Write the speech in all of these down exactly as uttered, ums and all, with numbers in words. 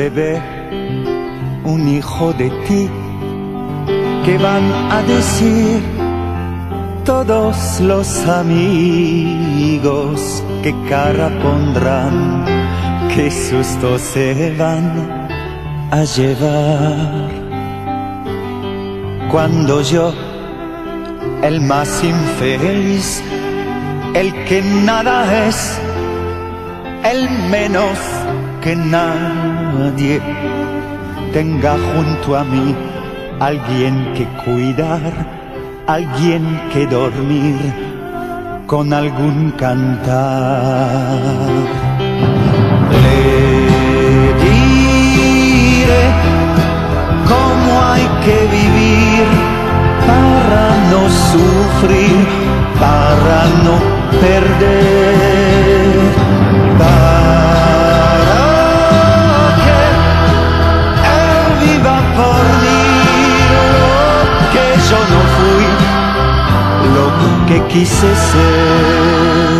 bebé, un hijo de ti, que van a decir todos los amigos, qué cara pondrán, qué susto se van a llevar. Cuando yo, el más infeliz, el que nada es, el menos que nadie, tenga junto a mí alguien que cuidar, alguien que dormir, con algún cantar. Le diré cómo hay que vivir para no sufrir, para no perder, para que él viva por mí lo que yo no fui, lo que quise ser.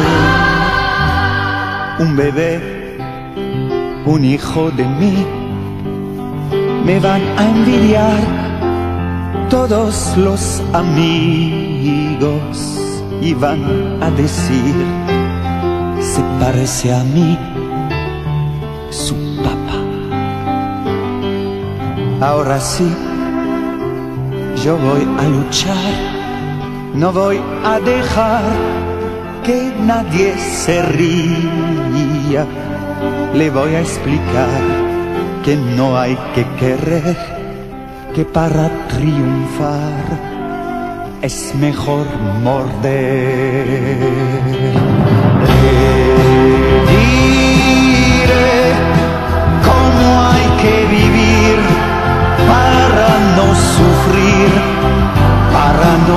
Un bebé, un hijo de mí, me van a envidiar todos los amigos y van a decir, se parece a mí su papá. Ahora sí, yo voy a luchar, no voy a dejar que nadie se ría. Le voy a explicar que no hay que querer, que para triunfar es mejor morder. Le diré cómo hay que vivir para no sufrir, para no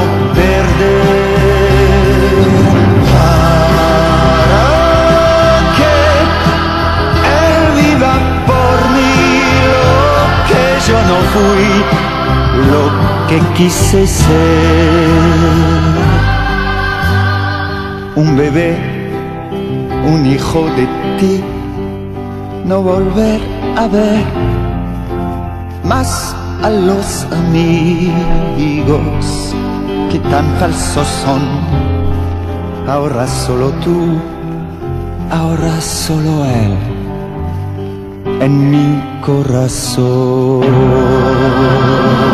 perder, para que él viva por mí lo que yo no fui, lo que quise ser. Un bebé, un hijo de ti, no volver a ver más a los amigos que tan falsos son. Ahora solo tú, ahora solo él en mi corazón.